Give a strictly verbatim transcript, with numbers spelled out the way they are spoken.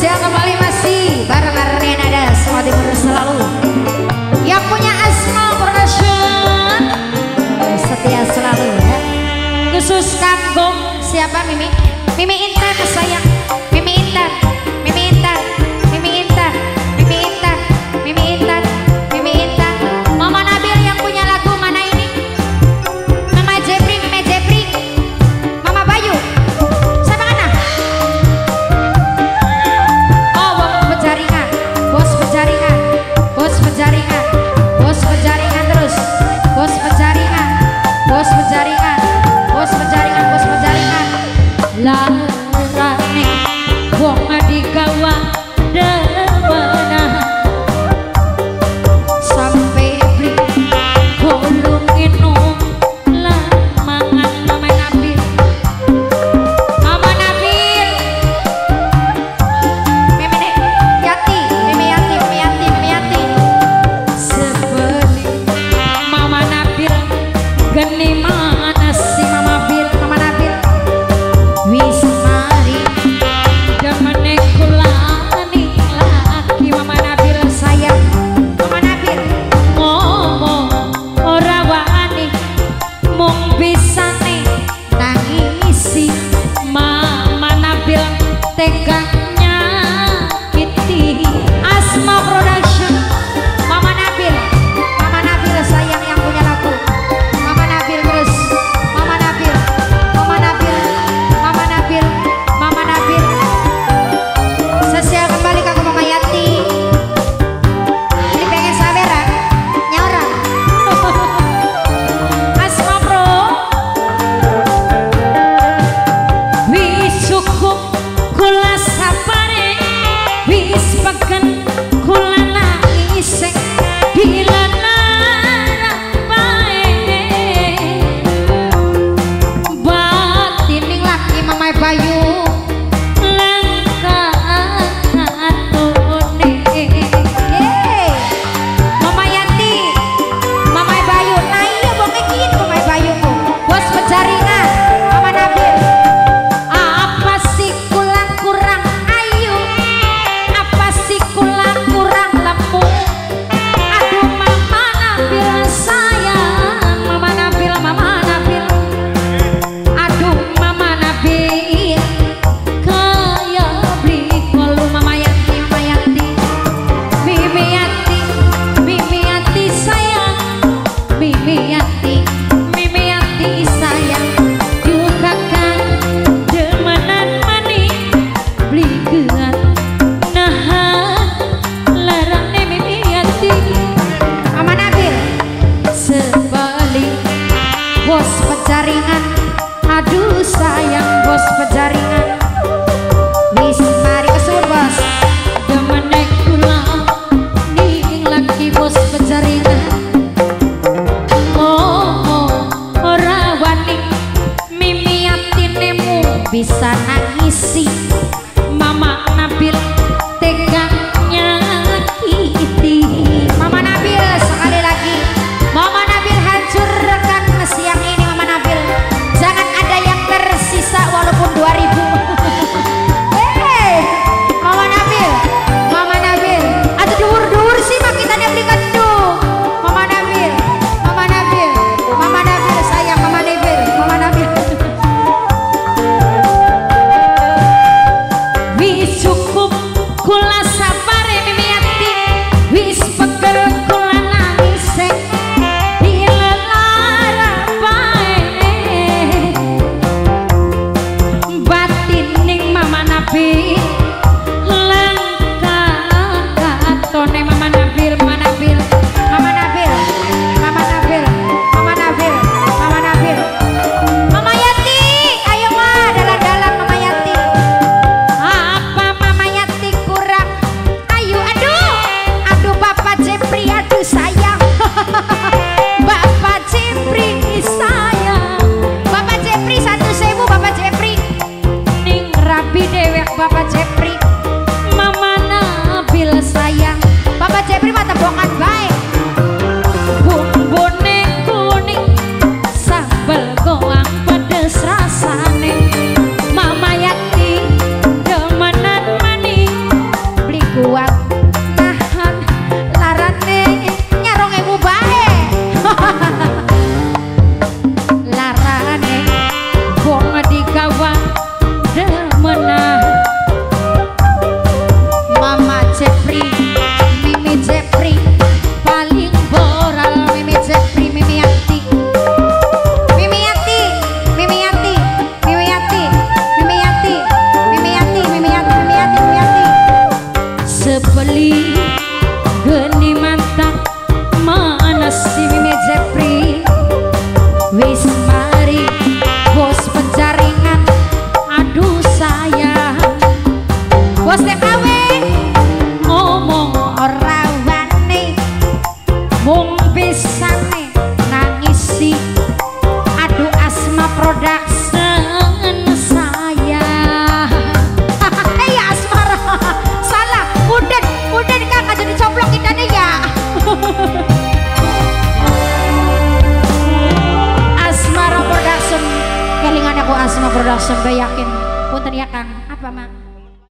Spesial kembali masih bareng Renada semua timur selalu. Yang punya Asma Production setia selalu ya. Khusus kanggo siapa Mimi? Mimi Intan sayang. Mimi Intan. Mimi Intan. Mimi Intan. Mimi Intan. Mimi Intan. Mimi Intan. Mama Nabil yang punya lagu mana ini? Mama Jepri, Mama Jepri. Mama Bayu. Siapa mana? Oh, bos penjaringan. Bos penjaringan. Bos penjaringan. Bos penjaringan terus. Bos penjaringan. Bos penjaringan. Bos penjaringan. Bos penjaringan. Larane wong digawa dewana sampai beli gulung inung lah mangan Mama Nabil. Mama Nabil Mimi nek Yati Mimi Yati Mimi Yati Mimi Yati sebeli Mama Nabil geni mana si Mama Nabil Mama Nabil wis mari jamane kulani laki Mama Nabil sayang Mama Nabil ngomong ora wani mung bisane nangisi Mama Nabil tegaknya kiti Asma Production. Mama Nabil Mama Nabil sayang yang punya lagu Mama Nabil terus Mama Nabil Mama Nabil Mama Nabil Mama Nabil sesial kembali ke Mama Yati. Ini pengen sabaran nyaura Asma Pro wis cukup kula sapare wis peken kula nangis dilana bae batining laki Mama Bayu Mama Yanti Mama Bayu nah iya bongke gini Mama Bayu ku bos penjaringan Mama Nabil apa sih kula kurang ayu apa sih kula kurang lemu aduh Mama Nabil sayang Mama Nabil Mama Nabil aduh Mama Nabil kaya beli kolu Mama Yanti Mama Yanti Mimi Yanti Mimi Yanti sayang Mimi Yanti Mimi Yanti sayang juga kan demanan maning beli geat nahan larane Mimi Yanti Mama Nabil sebalik bos penjaringan aduh sayang bos penjaringan wis mari kesuwun bos demene kula ning lagi bos penjaringan oh ora wani Mimi Yatinemu bisa nangisi Mama Nabil tegaknya kiti Mama Nabil sekali lagi Mama Nabil hancurkan siang ini Mama Nabil jangan ada yang tersisa walaupun dua ribu. Hei Mama Nabil Mama Nabil ada duhur-duhur sih makitannya beli kendung Mama Nabil Mama Nabil Mama Nabil sayang Mama Nabil Mama Nabil Asma Production yakin punten ya Kang apa mak